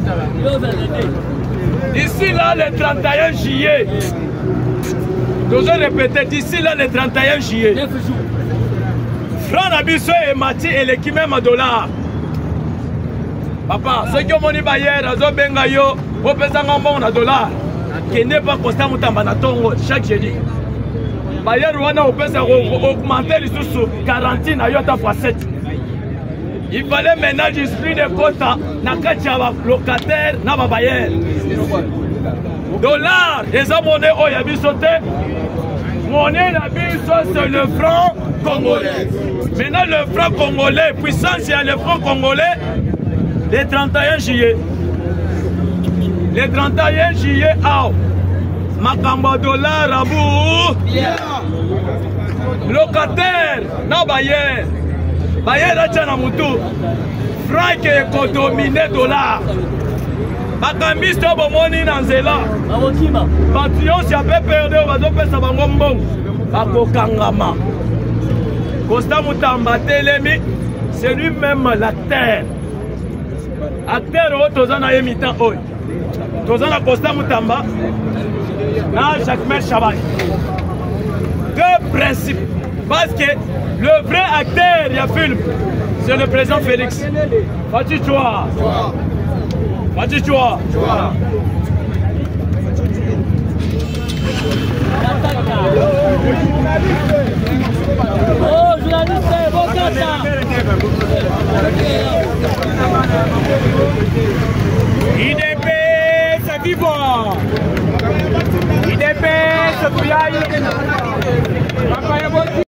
Ici, là, le 31 juillet. Nous allons répéter, d'ici là, le 31 juillet. Franc Nabiso et Mati et l'équipe même à $. Papa, ceux qui ont monnaie baillère, ils ont bengayo, ils ont pesé un bon $. Qui n'est pas constant, chaque jeudi. Baillère, on a augmenté les sous quarantine à Yota fois 7. Il fallait maintenant discipliner des quotas, Nakacha locataire, Naba baillère. Dollars, les monnaies, oh, il y a vu sauter. Monnaie, c'est le franc congolais. Maintenant, le franc congolais, puissance, il y a le franc congolais, le 31 juillet. Le 31 juillet, Makamba dollar, Abou. Locataire, na bailleur. Bailleur, là, tiens, Namoutou. Franc qui est dominé dollar. Bakambiste bomoni na nzela. Bation si ape perdu on va faire ça bango mbongo. bakokangama. Constant Moutamba Telemi, c'est lui-même l'acteur. Acteur Tozana Yemitan Oy. Tozana Constant Moutamba, na Jacques Chabat. Deux principes. Parce que le vrai acteur du film, c'est le président Félix. Fati Choua. Fati Choua. Oh, journaliste, bon kata. IDP, c'est vivant. IDP, c'est